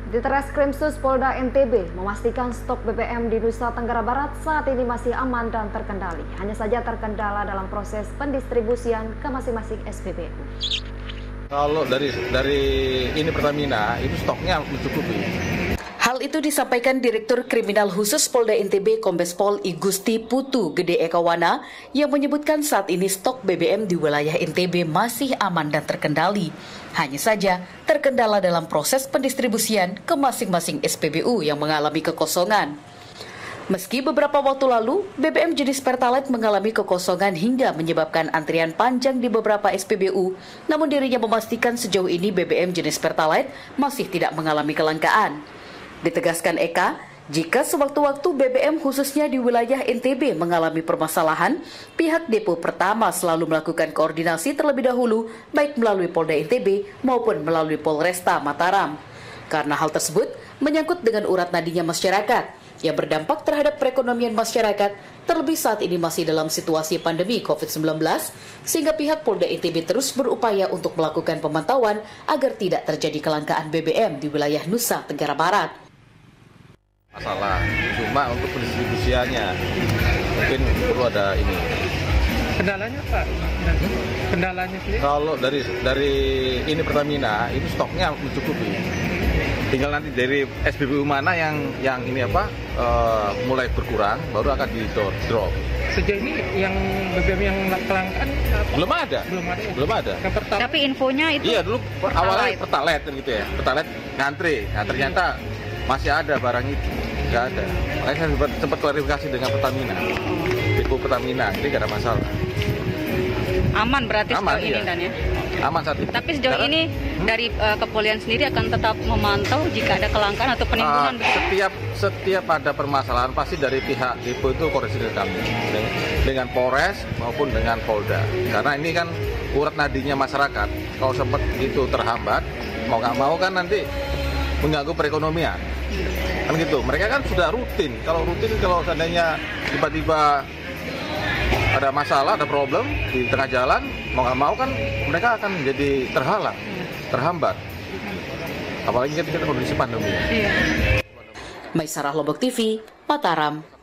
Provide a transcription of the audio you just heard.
Ditreskrimsus Polda NTB memastikan stok BBM di Nusa Tenggara Barat saat ini masih aman dan terkendali. Hanya saja terkendala dalam proses pendistribusian ke masing-masing SPBU. Kalau dari ini Pertamina itu stoknya mencukupi. Hal itu disampaikan Direktur Kriminal Khusus Polda NTB Kombes Pol I Gusti Putu Gede Ekawana yang menyebutkan saat ini stok BBM di wilayah NTB masih aman dan terkendali. Hanya saja terkendala dalam proses pendistribusian ke masing-masing SPBU yang mengalami kekosongan. Meski beberapa waktu lalu, BBM jenis Pertalite mengalami kekosongan hingga menyebabkan antrian panjang di beberapa SPBU, namun dirinya memastikan sejauh ini BBM jenis Pertalite masih tidak mengalami kelangkaan. Ditegaskan Eka, jika sewaktu-waktu BBM khususnya di wilayah NTB mengalami permasalahan, pihak Depo Pertama selalu melakukan koordinasi terlebih dahulu, baik melalui Polda NTB maupun melalui Polresta Mataram. Karena hal tersebut menyangkut dengan urat nadinya masyarakat, yang berdampak terhadap perekonomian masyarakat, terlebih saat ini masih dalam situasi pandemi COVID-19, sehingga pihak Polda NTB terus berupaya untuk melakukan pemantauan agar tidak terjadi kelangkaan BBM di wilayah Nusa Tenggara Barat. Masalah, cuma untuk pendistribusiannya mungkin perlu ada ini. Kendalanya Pak? Kendalanya sendiri? Kalau dari ini Pertamina itu stoknya mencukupi. Tinggal nanti dari SPBU mana yang ini mulai berkurang, baru akan di drop. Sejauh ini yang BBM yang kelangkaan belum ada. Belum ada. Tapi infonya itu. Iya, dulu awalnya Pertalite gitu ya. Pertalite ngantri. Nah, ternyata masih ada barang itu. Nggak ada. Makanya saya sempat klarifikasi dengan Pertamina. Depo Pertamina, jadi nggak ada masalah. Aman berarti sejauh ini dan ya? Aman saat ini. Tapi sejauh ini dari kepolisian sendiri akan tetap memantau jika ada kelangkaan atau penimbunan? Setiap ada permasalahan pasti dari pihak Depo itu koordinasi dengan kami. Dengan Polres maupun dengan Polda. Karena ini kan urat nadinya masyarakat. Kalau sempat itu terhambat, mau nggak mau kan nanti mengganggu perekonomian. Kan gitu, mereka kan sudah rutin. Kalau seandainya tiba-tiba ada masalah, ada problem di tengah jalan, mau nggak mau kan mereka akan menjadi terhambat. Apalagi kan kita kondisi pandemi. Maisarah Lombok TV, Mataram.